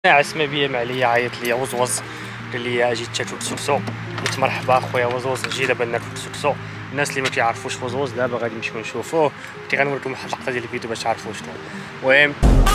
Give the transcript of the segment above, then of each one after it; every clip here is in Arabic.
عسمه بيا مع ليا عيط ليا وزوز قال لي اجي تاكل كسكسو. قلت مرحبا اخويا وزوز نجي دابا ناكل كسكسو. الناس اللي ما كيعرفوش وزوز دابا غادي نمشيو نشوفوه، كنت غنوريكم واحد اللقطه ديال الفيديو باش تعرفوا شنو. المهم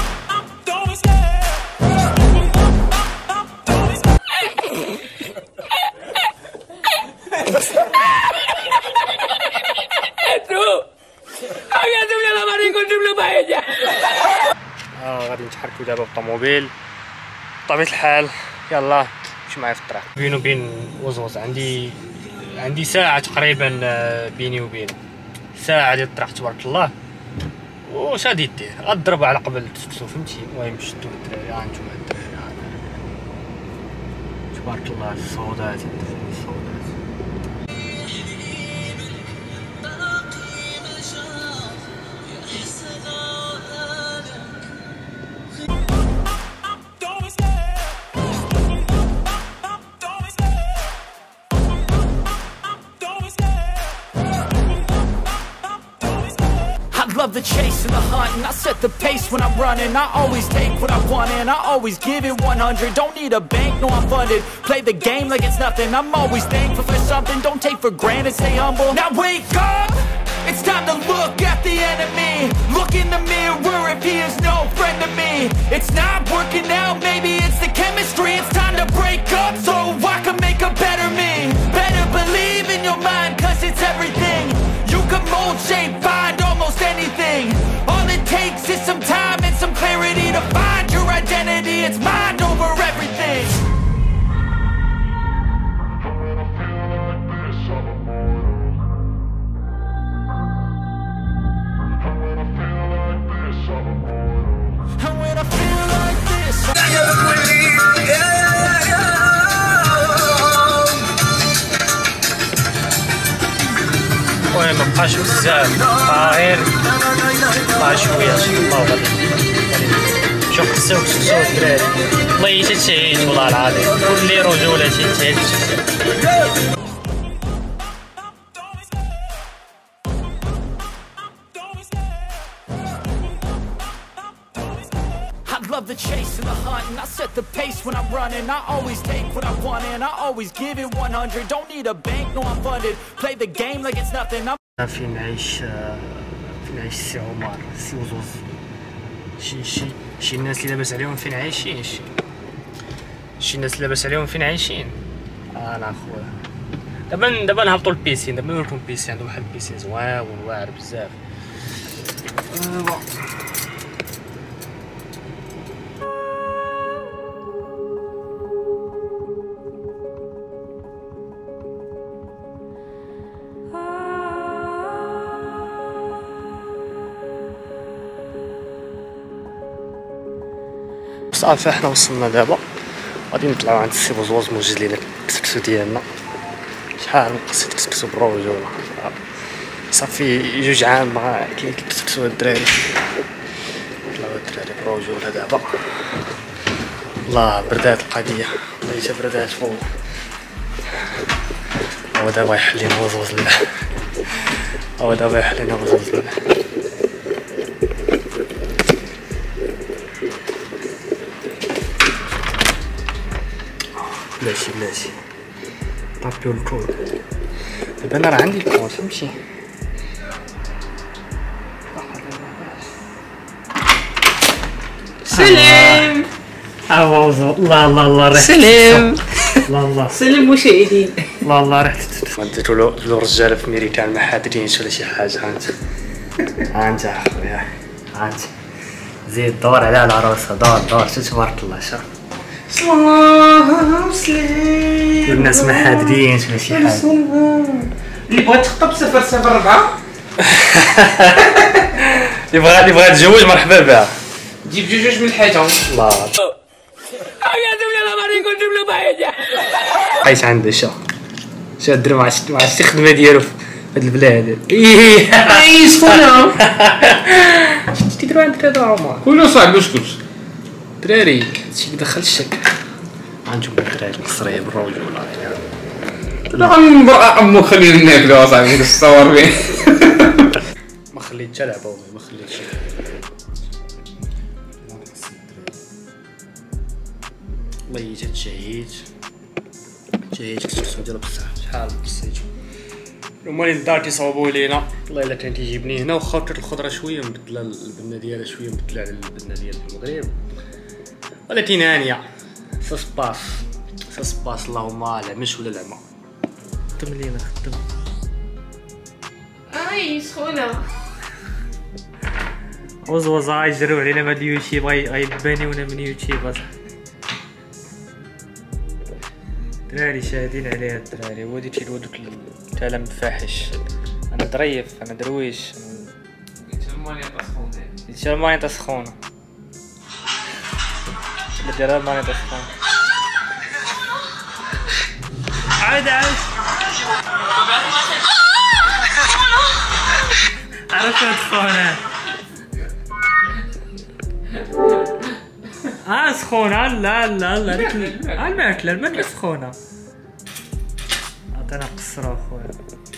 غادي نتحركوا دابا بالطوموبيل بطبيعة الحال. يلا مشي معايا في الطريق. بيني وبين وزوز عندي ساعة تقريبا بيني وبين ساعة ديال الطريق تبارك الله. واش غادي دير؟ غضرب على قبل تسكسو فهمتي. المهم شدوا الدراري، ها نتوما الدراري تبارك الله الصوتات الصوتات. Love the chase and the hunt, and I set the pace when I'm running. I always take what I want and I always give it 100. Don't need a bank, no I'm funded. Play the game like it's nothing. I'm always thankful for something. Don't take for granted, stay humble. Now wake up, it's time to look at the enemy. Look in the mirror if he is no friend to me. It's not working out, maybe it's the chemistry. It's time to break up so I can make a better me. Better believe in your mind, cause it's everything. You can mold, shape, find almost anything. All it takes is some time and some clarity to find your identity. It's mind over everything. And when I feel like this, المهم مبقاش بزاف، غير بقى شويه ان شاء الله. وغادي نمشيو نقصيو كسكسو الدراري. والله حتى تهيت والله العظيم، كل رجوله تهيت. I love the chase and the hunt, and I set the pace when I'm running. I always take what I want and I always give it 100. Don't need a bank, no I'm funded. Play the game like it's nothing. فين نعيش سي عمر سي وزوز. شي الناس اللي لاباس عليهم فين عايشين. شي الناس اللي لاباس عليهم فين عايشين. انا اخويا دابا نهبطوا البيسين. دابا نوريكم البيسين. عندهم واحد البيسين زوين واعر بزاف. صافي حنا وصلنا دابا، غادي نطلعو عند السي بوزوز موجد لينا الكسكسو ديالنا. شحال من قصيت كسكسو بالرجوله. صافي جوج عام ما كاين الكسكسو الدراري. طلعو الدراري بالرجوله دابا. الله بردات القضيه، والله حتى بردات فوق. هو دابا يحلينا وزوز لنا، هو دابا يحلينا وزوز لنا. بلاتي طابيو الكود. دابا انا راه عندي الكود فهمتي. سلام. الله ريحة سلام. الله سلام مشاهدين. الله ريحة وديتو له رجاله في ميريكان ما حادرينش ولا شي حاجه. ها انت اخويا، ها انت زيد دور على العروسه. دور شو تبارك الله. شوف الله سلام. الناس ما حادرينش ولا شي حاجه. اللي بغات تخطب سفر 4. اللي بغات تتزوج مرحبا بها. جيب جوج من الحاجه. الله عايش عنده شو دري ما عرفتش الخدمه ديالو في هاد البلاد. عايش خونا. شتي تيديروا عند الدراري عمر كله صعب اسكت دراري. هادشي كيدخل الشك. غنجيب الدراري المصريه بالرجوله. لا غنبرأ امو خلينا ناكلو اصاحبي نصور به. ما خليتش العب ما خليتش. والله تجهيت كثرت ديال بصح شحال بصيتو هما اللي للدار تيصاوبوا لينا. والله الا كان تيجيبني هنا واخا وتر الخضره شويه مبدله البنه ديالها شويه مبدله على البنه ديال المغرب ولكن هانيه ساسباس اللهم لا مش ولا العمى. خدم لينا خدم سخونه وزوزا يجروا علينا من اليوتيوب غيبانيونا من اليوتيوب اصاحبي. الدراري شاهدين عليها الدراري ودي تيدو دوك الكلام الفاحش. انا ظريف انا درويش ماني تسخونه ديرها ماني تسخونه عاد عرفت تسخونه سخونه لا هذيك الماكله سخونه عطينا قصره اخويا.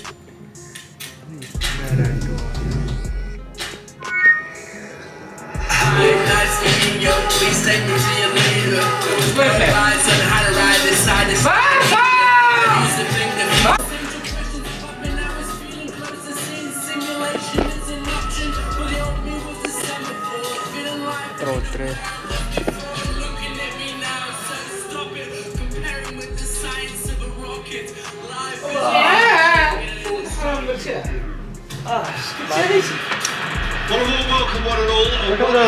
Well, a warm welcome one and all.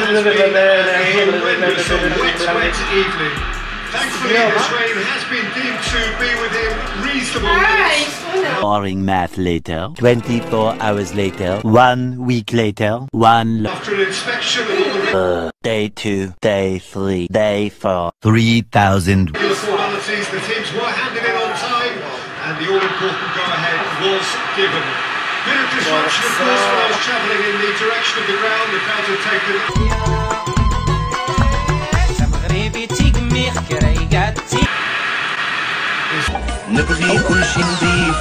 Evening. Thankfully, this rain has been deemed to be within reasonable limits. Boring math later. 24 hours later. 1 week later. After an inspection of all the Day 2, Day 3, Day 4. 3,000. formalities, the teams were handed in on time, and the all-important go-ahead was given. Bit of disruption, of course, when I was travelling in the direction of the ground. The crowds had taken. نبغي كل شي نضيف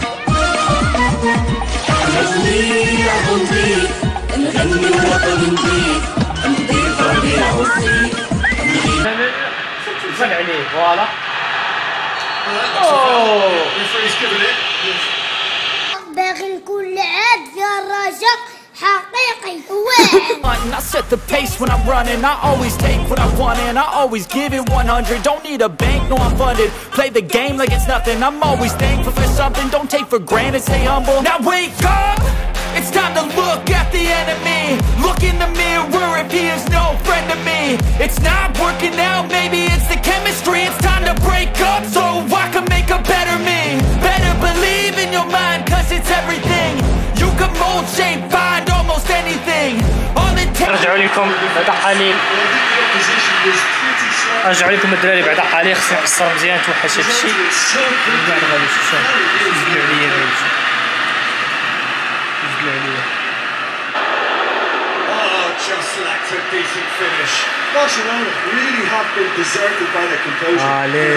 نغني الوطن نضيف نضيف ربيع وصيف زل عليه فوالا. Referee's given it. باغي نكون لعاب يا الرجاء حقيقي واعر. I set the pace when I'm running. I always take what I want and I always give it 100. Don't need a bank, no I'm funded. Play the game like it's nothing. I'm always thankful for something. Don't take for granted, stay humble. Now wake up! It's time to look at the enemy. Look in the mirror if he is no friend to me. It's not working out, maybe it's the chemistry. It's time to break up so I can make a better me. Better believe in your mind, cause it's everything. You can mold, shape, find almost anything. All it takes. نرجعوا لكم بعد حاليا نرجعوا لكم الدراري بعد حاليا. خصني نقصر مزيان توحش هادشي من بعد غادي نشوف يزدلو عليا هادشي يزدلو عليا. Just lacked a decent finish. Barcelona really have been deserted by their composure.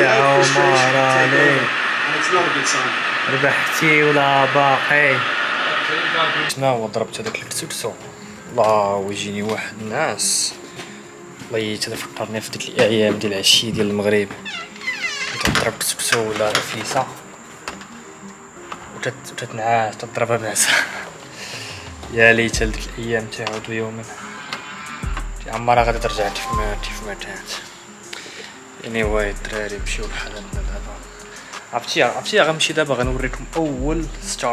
And it's not a good sign. ربحتي ولا باقي؟ شنو هو ضربت هذاك الكتسو الله ويجيني واحد الناس الله تفكرني في ديك الايام ديال العشيه ديال المغرب كنت تضرب كتسو ولا رفيسه وتتنعاس تضربها بنعسه. يا ليت هذيك الايام تعود يوما عمرها غادي ترجع كيف ما كانت. anyway الدراري مشيو لحالنا دابا. عرفتي غنمشي دابا غنوريكم اول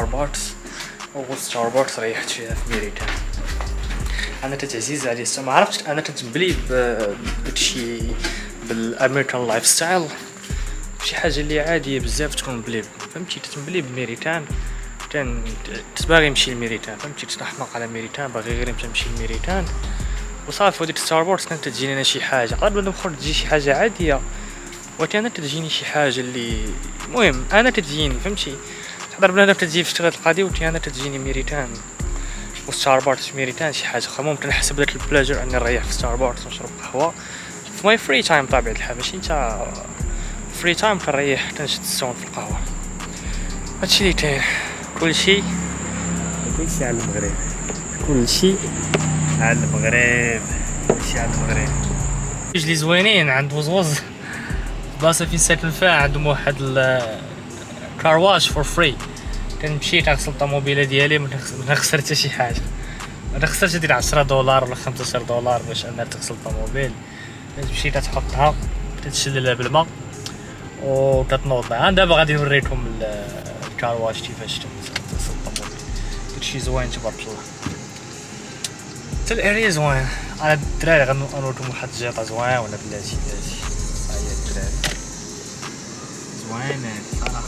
ستاربكس ريحت فيها في ميريتان. انا تعزيز عليه ما عرفتش انا كنتبلي بهادشي بالامريكان لايف ستايل شي حاجه اللي عاديه بزاف تكون بلي فهمتي تتبلي بميريتان تباغي نمشي لميريتان فهمتي تحماق على ميريتان باغي غير نمشي لميريتان وصافي. وديك ستاربكس كانت تجيني انا شي حاجه قبل ما نخرج تجي شي حاجه عاديه ولكن انا تجيني شي حاجه اللي المهم انا تجيني فهمتي تحضر بنادم تجي في اشتغال القضيه ولكن انا تجيني ميريتان وستاربكس ميريتان شي حاجه اخرى. ممكن نحسب داك البلاجر اني نريح في ستاربكس ونشرب قهوه في ماي فري تايم طبيعة الحال ماشي نتا فري تايم كنريح كنشد السون في القهوه. هادشي اللي كاين كلشي على المغرب كلشي على المغرب كلشي على المغرب. جوج لي زوينين عند وزوز البلاصه فين ساكن فيها عندهم واحد الكار واش فور فري. كنمشي كنغسل الطوموبيله ديالي ما خسرت حتى شي حاجه، ما خسرتش ديال 10 دولار ولا 15 دولار باش انك تغسل الطوموبيل. تمشي كتحطها كتشللها بالماء وكتنوضها. دابا غادي نوريكم الكار واش كيفاش تغسل الطوموبيل. داكشي زوين تبارك الله، حتى الاريا زوين. انا الدراري غنوريكم واحد الجيطه زوينه بلاتي ها هي الدراري زوينه صراحه.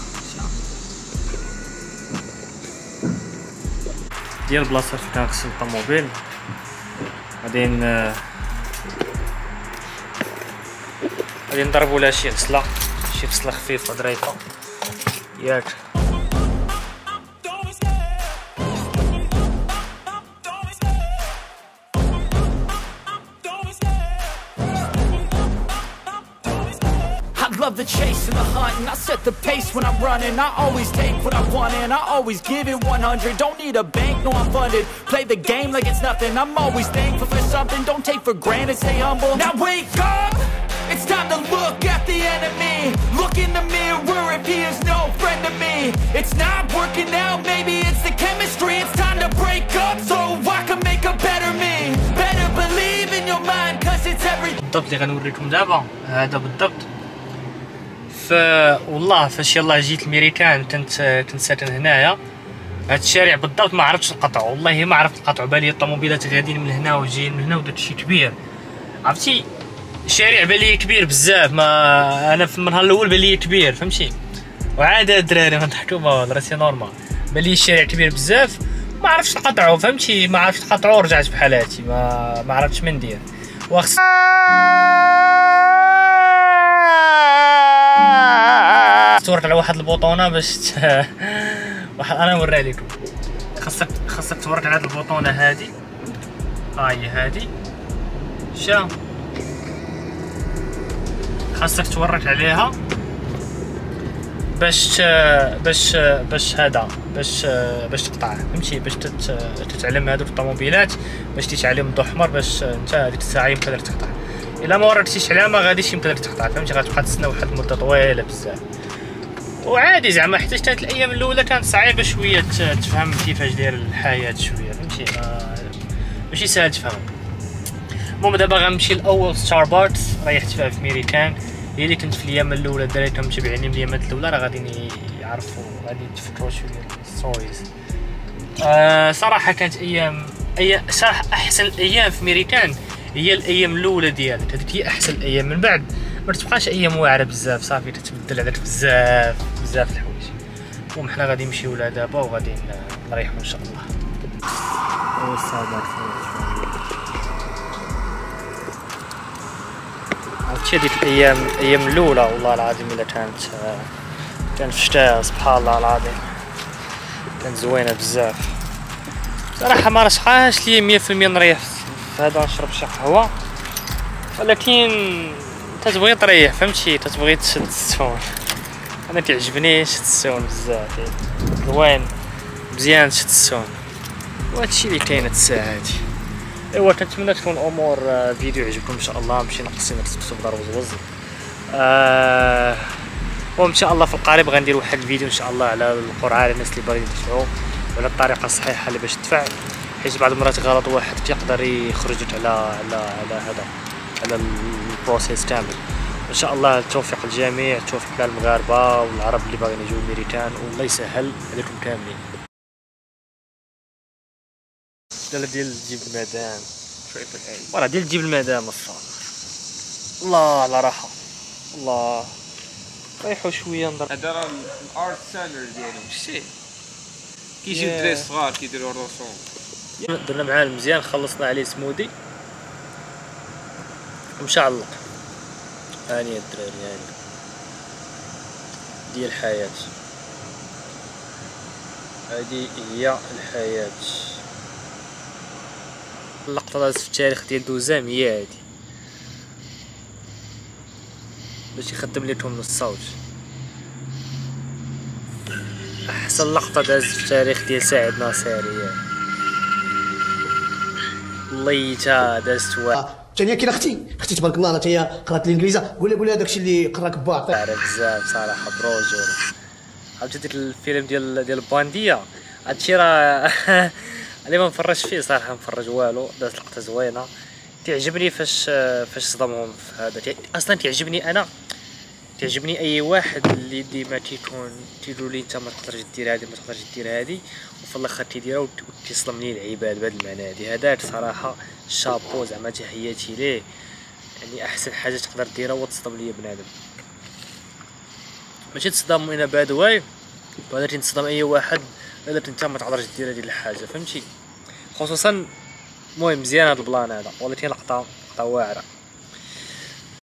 ديال البلاصه فين كنغسل الطوموبيل غادي نضربو لها شي غسله خفيفه ظريفه ياك. Love the chase and the hunt, and I set the pace when I'm running. I always take what I want and I always give it 100. Don't need a bank, no I'm funded. Play the game like it's nothing. I'm always thankful for something. Don't take for granted, stay humble. Now wake up, it's time to look at the enemy. Look in the mirror if he is no friend to me. It's not working out, maybe it's the chemistry. It's time to break up so I can make a better me. Better believe in your mind cause it's everything. بالضبط اللي غنوريكم دابا هذا بالضبط. والله فاش يلاه جيت الميريكان كنت ساكن هنايا. هاد الشارع بالضبط ما عرفتش القطع، والله ما عرفت القطع. بالي الطوموبيلات غاديين من هنا وجايين من هنا وداك الشيء كبير، عرفتي الشارع بالي كبير بزاف. ما انا في النهار الاول بالي كبير فهمتي، وعاد الدراري ما نضحكوا ما راسي نورمال. بالي الشارع كبير بزاف ما عرفتش نقطعو فهمتي، ما عرفتش نقطعو ورجعت بحال هاتي ما عرفتش من ندير. صورت على واحد البوطونه باش انا نوريها لكم. خاصك تورك على هاد البوطونه هادي، ها هي هادي شا خاصك تورك عليها باش هذا باش تقطعه فهمتي، باش تتعلم هادوك الطوموبيلات باش تيتعلم الضوء احمر باش انت هذيك الساعه يمكن لك تقطع. الا ما وريتيش عليها ما غاديش يمكن لك تقطع فهمتي، غتبقى تسنى واحد المده طويله بزاف. وعادي زعما حتى كانت الايام الاولى كانت صعيبه شويه تفهم كيفاش داير الحياه شويه فهمتي، ماشي ساهل تفهم. المهم دابا غنمشي لاول ستاربكس ريحت فيها في ميريكان، هي اللي كنت في الايام الاولى. الدراري كانوا متابعيني من الايامات الاولى راه غادي يعرفوا غادي يتفكروا شويه الستوريز. صراحه كانت صراحه احسن الايام في ميريكان هي الايام الاولى ديالك، هذيك هي احسن الايام. من بعد ما تبقاش ايام واعره بزاف، صافي تتبدل عليك بزاف الحوايج. المهم حنا غادي نمشيو لها دابا وغادي نريحو ان شاء الله. عرفتي هذيك الايام الاولى والله العظيم الا كانت في الشتاء سبحان الله العظيم كانت زوينه بزاف صراحه. ما رشقاش لي 100% نريح في هذا نشرب شي قهوه، ولكن تتبغي تريح فهمتي، تتبغي تشد السون. انا كيعجبني شد السون بزاف، زوين مزيان شد السون، وهادشي اللي كاين هاد الساعه هادي. ايوا كنتمنى تكون امور فيديو يعجبكم ان شاء الله. مشينا قصينا تكتب دار وزوز. وان شاء الله في القريب غندير واحد الفيديو ان شاء الله على القرعه للناس اللي باغيين يدفعوا، وعلى الطريقه الصحيحه اللي باش تدفع، حيت بعض المرات غلط واحد كيقدر يخرجك على هذا على البروسيس كامل. ان شاء الله التوفيق للجميع، التوفيق للمغاربه والعرب اللي باغيين يجوا الميريكان، والله يسهل عليكم كاملين. ديال جيب المدام وراه ديال جيب المدام الصراحه. الله على راحه الله، ريحوا شويه نضرب. هذا راه الارت سيلر ديالهم شتي كيجيو الدراري الصغار كيديروا الرسوم. درنا معاه مزيان، خلصنا عليه سمودي ومشعلق. هاني الدراري هاني ديال الحياه، هذه هي الحياه. اللقطه دازت في التاريخ ديال دوزام هي هادي باش يخدم لكم الصوت. احسن لقطه دازت في التاريخ ديال سعد ناصري والله تا دازت واحد. ثانيا كاين اختي تبارك الله حتى هي قرات الانجليزه. قول لي داكشي اللي قراك باك بزاف صراحه بروجو. عرفتي ديك الفيلم ديال البانديه هادشي راه اللي ما نفرجش فيه صراحه، نفرج والو. دازت لقطه زوينه تعجبني فاش صدمهم في هذا. اصلا تعجبني اي واحد اللي ديما تيقول لي انت ما تقدرش دير هذه ما تقدرش دير هذه وفي الاخر تيديرها وتيصلم لي العباد بهذا المعنى هذه. هذاك صراحه شابو زعما تحياتي ليه، يعني احسن حاجه تقدر ديرها هو تصدم ليا بنادم، ماشي تصدم انا باد واي وهذا تنصدم اي واحد الا انت ما تقدرش دير هذه الحاجه فهمتي. خصوصا المهم مزيان هذا البلان هذا والله لقطه واعره.